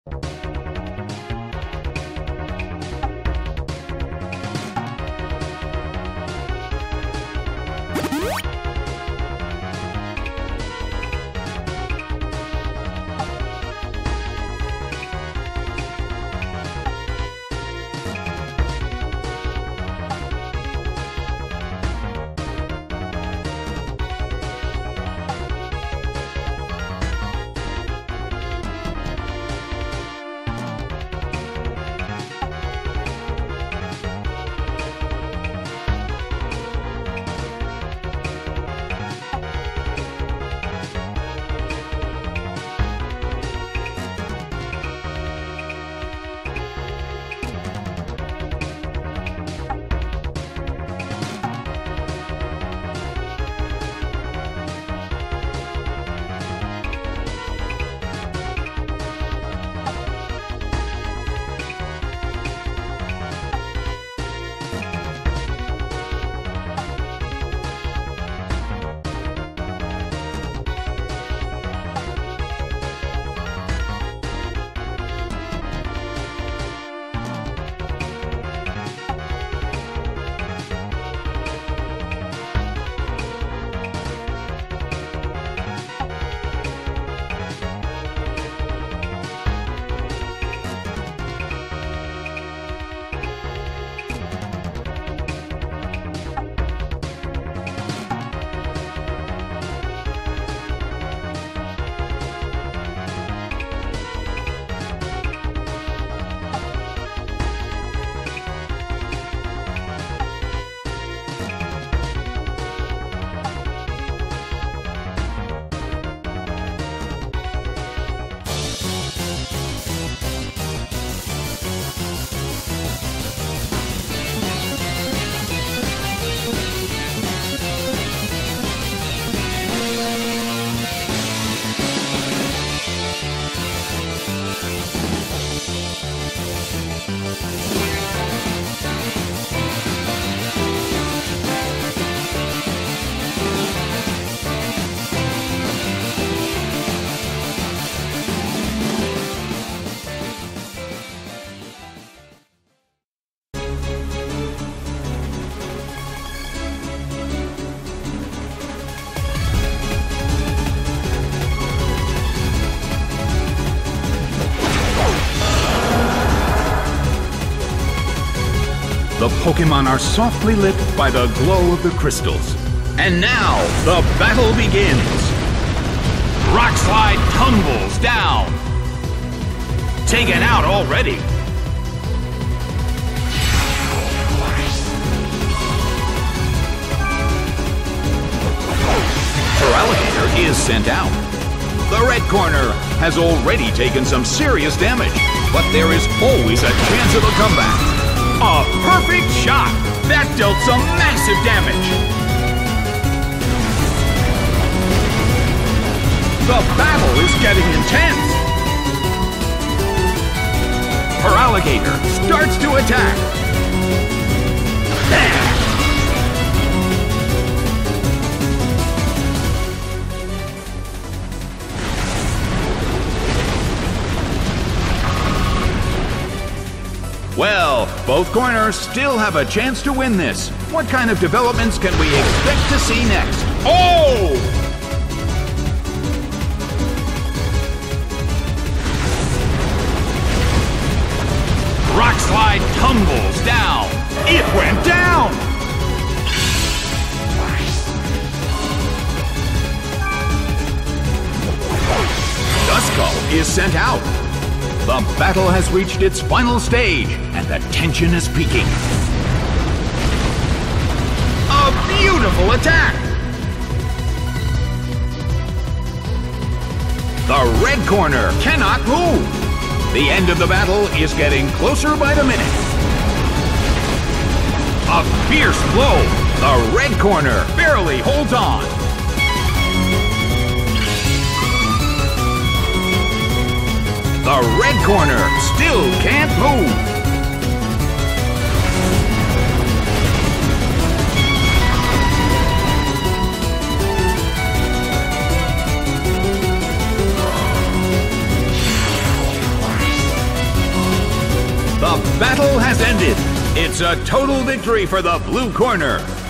The Pokémon are softly lit by the glow of the crystals. And now, the battle begins! Rockslide tumbles down! Taken out already! Feraligatr is sent out. The red corner has already taken some serious damage, but there is always a chance of a comeback. A perfect shot! That dealt some massive damage! The battle is getting intense! Feraligatr starts to attack! Bam! Well, both corners still have a chance to win this. What kind of developments can we expect to see next? Oh! Rockslide tumbles down. It went down! Duskull is sent out. The battle has reached its final stage, and the tension is peaking. A beautiful attack! The red corner cannot move. The end of the battle is getting closer by the minute. A fierce blow. The red corner barely holds on. The red corner still can't move. The battle has ended. It's a total victory for the blue corner.